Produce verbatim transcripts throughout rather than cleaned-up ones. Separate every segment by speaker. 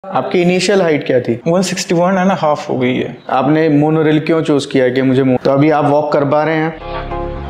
Speaker 1: आपकी initial height क्या थी?
Speaker 2: One sixty one and half हो गई है।
Speaker 1: आपने मोनोरेल क्यों चूज किया कि मुझे मो... तो अभी आप वॉक कर पा रहे हैं?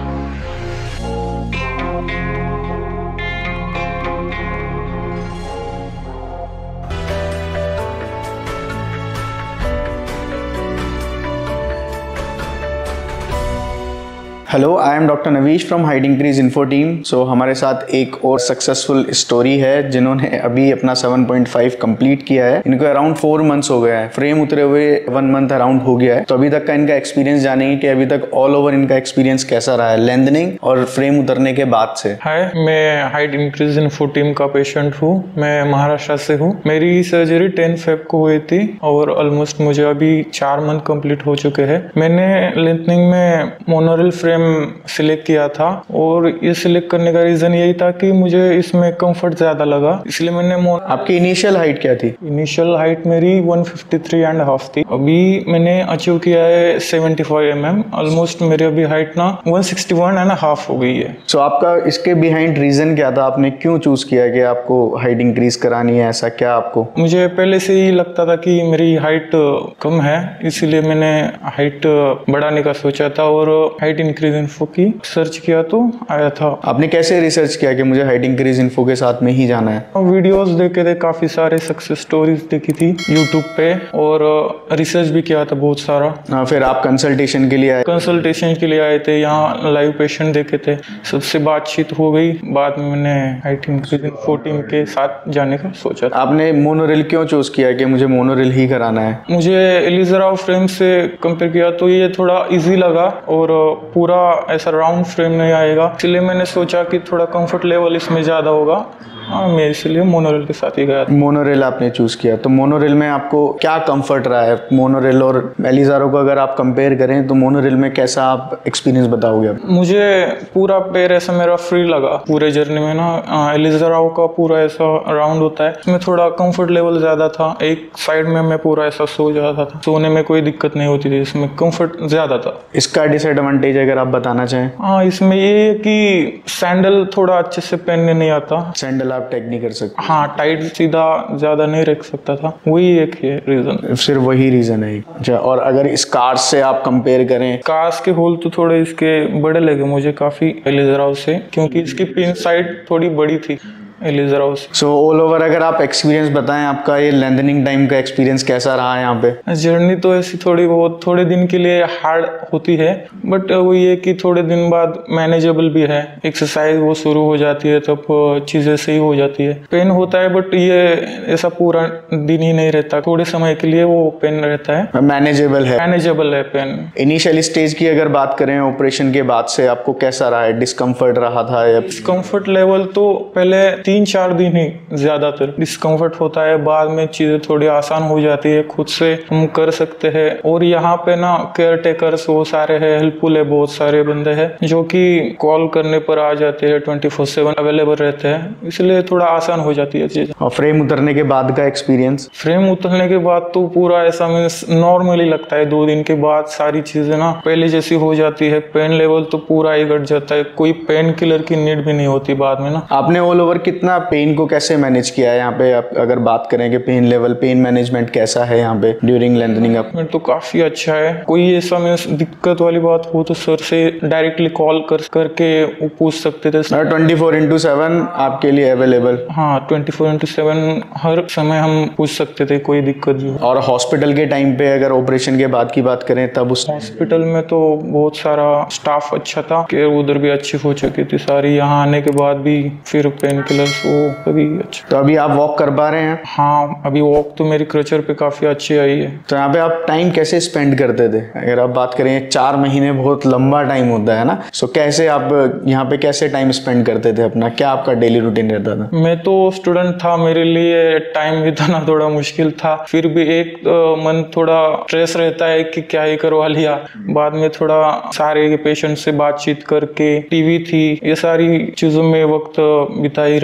Speaker 1: Hello, I am doctor Navish from height increase info team. So हमारे साथ एक और सक्सेसफुल स्टोरी है जिन्होंने अभी अपना सेवन पॉइंट फाइव कंप्लीट किया है। इनको अराउंड फोर मंथ्स हो गया है, फ्रेम उतरे हुए वन मंथ अराउंड हो गया है। तो अभी तक का इनका एक्सपीरियंस जानेंगे कि अभी तक ऑल ओवर इनका एक्सपीरियंस कैसा रहा है लेंथनिंग और फ्रेम उतरने के बाद से।
Speaker 2: हाय, मैं हाइट इंक्रीज इन्फो टीम का पेशेंट हूँ। मैं महाराष्ट्र से हूँ। मेरी सर्जरी टेन फेब को हुई थी और ऑलमोस्ट मुझे अभी चार मंथ कंप्लीट हो चुके हैं। मैंने लेंथनिंग में मोनोरेल फ्रेम सिलेक्ट किया था और ये सिलेक्ट करने का रीजन यही था कि मुझे इसमें कंफर्ट ज्यादा लगा, इसलिए मैंने
Speaker 1: आपकी इनिशियल हाइट क्या थी?
Speaker 2: इनिशियल हाइट मेरी one fifty three and half थी। अभी मैंने अचीव किया है seventy five M M. Almost मेरी अभी हाइट ना one sixty one and half हो गई है।
Speaker 1: सो so, आपका इसके बिहाइंड रीजन क्या था? आपने क्यों चूज किया कि आपको हाइट इंक्रीज करानी है? ऐसा क्या आपको?
Speaker 2: मुझे पहले से ही लगता था कि मेरी हाइट कम है, इसीलिए मैंने हाइट बढ़ाने का सोचा था और हाइट इंक्रीज इन्फो की सर्च किया तो आया था।
Speaker 1: आपने कैसे रिसर्च किया कि मुझे हाइट इंक्रीज इन्फो के साथ में ही जाना है?
Speaker 2: वीडियोस देखे थे, काफी सारे सक्सेस स्टोरीज देखी थी यूट्यूब पे और रिसर्च भी किया था बहुत सारा।
Speaker 1: आ, फिर आप कंसल्टेशन के लिए आए?
Speaker 2: कंसल्टेशन के लिए आए थे, यहाँ लाइव पेशेंट देखे थे, सबसे बातचीत हो गई। बाद में मैंने हाइट इंक्रीज इन्फो टीम के साथ जाने का सोचा।
Speaker 1: आपने मोनोरेल क्यों चूज किया कि मुझे मोनोरेल ही कराना है?
Speaker 2: मुझे एलिज़राव फ्रेम से कंपेयर किया तो ये थोड़ा इजी लगा और पूरा ऐसा राउंड फ्रेम नहीं आएगा, इसलिए मैंने सोचा कि थोड़ा कंफर्ट लेवल इसमें ज़्यादा होगा। हाँ, मैं इसलिए मोनोरेल के साथ ही गया।
Speaker 1: मोनोरेल आपने चूज किया, तो मोनोरेल में आपको क्या कंफर्ट रहा है? मोनोरेल और एलिज़ारो को अगर आप कंपेयर करें तो मोनोरेल में कैसा आप एक्सपीरियंस बताओगे?
Speaker 2: मुझे पूरा पैर ऐसा मेरा फ्री लगा पूरे जर्नी में ना। एलिज़ारो का पूरा ऐसा राउंड होता है, इसमें थोड़ा कंफर्ट लेवल ज़्यादा था। एक साइड में मैं पूरा ऐसा सो जाता था, सोने में कोई दिक्कत नहीं होती थी, इसमें कंफर्ट ज़्यादा था। इसका
Speaker 1: डिसएडवांटेज अगर आप बताना चाहें?
Speaker 2: हाँ, इसमें ये है कि सैंडल थोड़ा अच्छे से पहनने नहीं आता।
Speaker 1: सैंडल टेक नहीं कर सकते?
Speaker 2: हाँ, टाइट सीधा ज्यादा नहीं रख सकता था, वही एक है रीजन।
Speaker 1: सिर्फ वही रीजन है? अच्छा, और अगर इस कार्स से आप कंपेयर करें?
Speaker 2: कार्स के होल तो थोड़े इसके बड़े लगे मुझे काफी एलिज़राव से, क्योंकि इसकी पिन साइड थोड़ी बड़ी थी एलिज़राव से।
Speaker 1: सो ऑल ओवर अगर आप एक्सपीरियंस बताएं, आपका ये लेंथनिंग टाइम का एक्सपीरियंस कैसा रहा है यहाँ पे?
Speaker 2: जर्नी तो ऐसी थोड़ी बहुत थोड़े दिन के लिए हार्ड होती है, बट वो ये कि थोड़े दिन बाद मैनेजेबल भी है। एक्सरसाइज वो शुरू हो जाती है तब चीजें सही हो जाती है। पेन होता है बट ये ऐसा पूरा दिन ही नहीं रहता, थोड़े समय के लिए वो पेन रहता है।
Speaker 1: मैनेजेबल है? मैनेजेबल
Speaker 2: है पेन।
Speaker 1: इनिशियल स्टेज की अगर बात करें ऑपरेशन के बाद से, आपको कैसा रहा है? डिस्कम्फर्ट रहा था या?
Speaker 2: डिस्कम्फर्ट लेवल तो पहले तीन चार दिन ही ज्यादातर डिस्कम्फर्ट होता है, बाद में चीजें थोड़ी आसान हो जाती है, खुद से हम कर सकते हैं। और यहाँ पे ना केयर टेकर्स वो सारे हैं, हेल्पफुल है, बहुत सारे बंदे हैं जो कि कॉल करने पर आ जाते हैं, ट्वेंटी फोर सेवन अवेलेबल रहते हैं, इसलिए थोड़ा आसान हो जाती है चीज।
Speaker 1: और फ्रेम उतरने के बाद का एक्सपीरियंस?
Speaker 2: फ्रेम उतरने के बाद तो पूरा ऐसा मीन्स नॉर्मली लगता है। दो दिन के बाद सारी चीजें ना पहले जैसी हो जाती है, पेन लेवल तो पूरा ही घट जाता है, कोई पेन किलर की नीड भी नहीं होती बाद में ना।
Speaker 1: आपने ऑल ओवर कितना पेन को कैसे मैनेज किया है यहाँ पे? आप अगर बात करें कि पेन लेवल, पेन मैनेजमेंट कैसा है यहाँ पे ड्यूरिंग लेंथनिंग? अप
Speaker 2: तो काफी अच्छा है। कोई ऐसा मीन्स दिक्कत वाली बात हो तो सर से डायरेक्टली कॉल कर करके वो पूछ सकते थे।
Speaker 1: ट्वेंटी फोर इंटू सेवन आपके लिए अवेलेबल?
Speaker 2: हाँ, ट्वेंटी फोर इंटू सेवन हर समय हम पूछ सकते थे, कोई दिक्कत भी।
Speaker 1: और हॉस्पिटल के टाइम पे अगर ऑपरेशन के बाद की बात करें तब? उस
Speaker 2: हॉस्पिटल में तो बहुत सारा स्टाफ अच्छा था, केयर उधर भी अच्छी हो चुकी थी सारी। यहाँ आने के बाद भी फिर पेन किलर्स वो अभी अच्छा।
Speaker 1: तो अभी आप वॉक कर पा रहे हैं?
Speaker 2: हाँ, अभी वॉक तो मेरी क्रचर पे काफी अच्छी आई है।
Speaker 1: तो यहाँ पे आप टाइम कैसे स्पेंड करते थे? अगर आप बात करें, चार महीने बहुत लंबा टाइम होता है ना, सो कैसे आप यहाँ पे कैसे टाइम स्पेंड करते थे अपना? क्या आपका डेली रूटीन रहता था?
Speaker 2: मैं तो स्टूडेंट था, मेरे लिए टाइम बिताना थोड़ा मुश्किल था, फिर भी एक मन थोड़ा स्ट्रेस रहता है कि क्या ही करवा लिया। बाद में थोड़ा सारे पेशेंट से बातचीत करके, टीवी थी, ये सारी चीजों में वक्त बिता ही रहता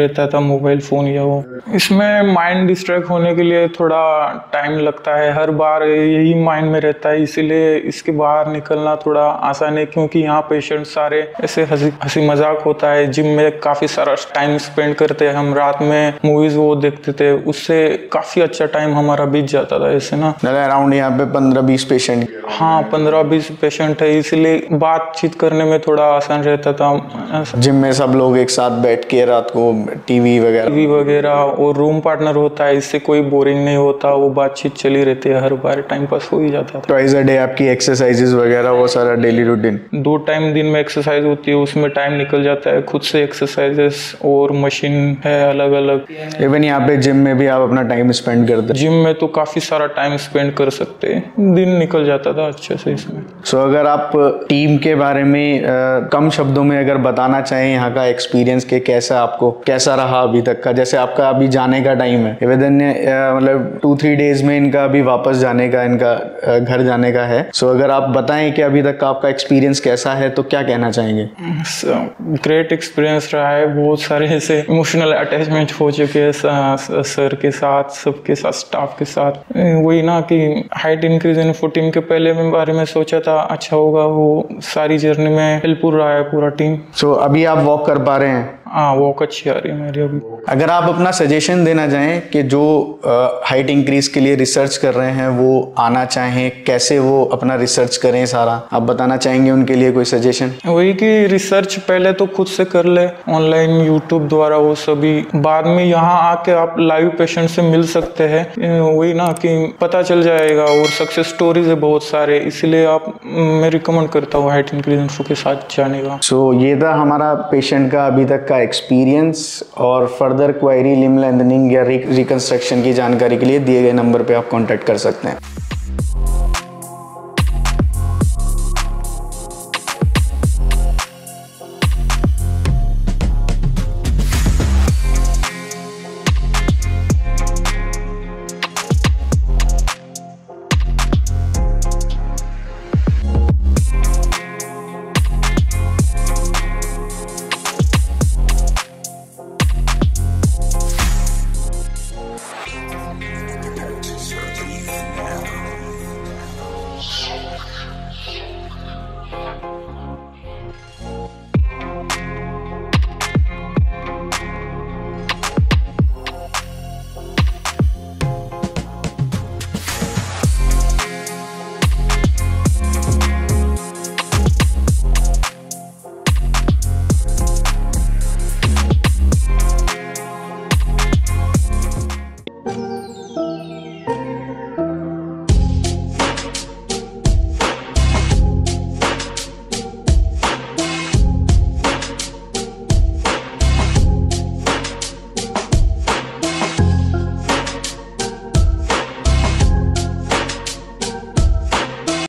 Speaker 2: रहता था मोबाइल फ़ोन या वो। इसमें माइंड डिस्ट्रैक्ट होने के लिए थोड़ा टाइम लगता है, हर बार यही माइंड में रहता है, इसीलिए इसके बाहर निकलना थोड़ा आसान है, क्योंकि यहाँ पेशेंट सारे ऐसे हंसी हंसी मजाक होता है। जिम में काफ़ी सारा टाइम स्पेंड करते हैं हम, रात में मूवीज़ वो देखते थे, उससे काफ़ी अच्छा टाइम हमारा बीत जाता था ऐसे ना।
Speaker 1: अराउंड यहाँ पे पंद्रह बीस पेशेंट?
Speaker 2: हाँ, पंद्रह बीस पेशेंट है, इसलिए बातचीत करने में थोड़ा आसान रहता था।
Speaker 1: जिम में सब लोग एक साथ बैठ के रात को टीवी वगैरह
Speaker 2: टीवी वगैरह और रूम पार्टनर होता है, इससे कोई बोरिंग नहीं होता, वो बातचीत चली रहती है, हर बार टाइम पास हो ही जाता था।
Speaker 1: ट्वाइस अ डे आपकी एक्सरसाइजेज वगैरह वो सारा डेली रूटीन?
Speaker 2: दो टाइम दिन में एक्सरसाइज होती है, उसमें टाइम निकल जाता है, खुद से एक्सरसाइजेस और मशीन है अलग अलग।
Speaker 1: इवन यहाँ पे जिम में भी आप अपना टाइम स्पेंड करते हैं?
Speaker 2: जिम में तो काफ़ी सारा टाइम स्पेंड कर सकते हैं, दिन निकल जाता था अच्छे से इसमें।
Speaker 1: सो so, अगर आप टीम के बारे में आ, कम शब्दों में अगर बताना चाहें यहाँ का एक्सपीरियंस के कैसा आपको कैसा रहा अभी तक का, जैसे आपका अभी जाने का टाइम है, विदिन मतलब टू थ्री डेज में इनका अभी वापस जाने का, इनका घर जाने का है। सो so, अगर आप बताएं कि अभी तक का आपका एक्सपीरियंस कैसा है तो क्या कहना चाहेंगे?
Speaker 2: ग्रेट एक्सपीरियंस रहा है, बहुत सारे ऐसे इमोशनल अटैचमेंट हो चुके हैं सर के साथ, सबके साथ, स्टाफ के साथ। वही ना कि हाइट इंक्रीज इन्फो टीम के पहले में बारे में सोचा था अच्छा होगा, वो सारी जर्नी में हेल्पफुल रहा है पूरा टीम।
Speaker 1: सो so, अभी आप वॉक कर पा रहे हैं?
Speaker 2: हाँ, वॉक अच्छी आ रही है मेरी अभी।
Speaker 1: अगर आप अपना सजेशन देना चाहें कि जो हाइट इंक्रीज के लिए रिसर्च कर रहे हैं वो आना चाहें, कैसे वो अपना रिसर्च करें, सारा आप बताना चाहेंगे उनके लिए कोई सजेशन?
Speaker 2: वही कि रिसर्च पहले तो खुद से कर ले ऑनलाइन, यूट्यूब द्वारा, वो सभी बाद में यहाँ आके आप लाइव पेशेंट से मिल सकते हैं। वही ना कि पता चल जाएगा, और सक्सेस स्टोरीज है बहुत सारे, इसलिए आप मैं रिकमेंड करता हूँ हाइट इंक्रीज इन्फो के साथ जाने का।
Speaker 1: सो so, ये था हमारा पेशेंट का अभी तक का एक्सपीरियंस, और फर्दर क्वेरी, लिम्ब लेंथनिंग या रिकंस्ट्रक्शन की जानकारी के लिए दिए गए नंबर पे आप कांटेक्ट कर सकते हैं।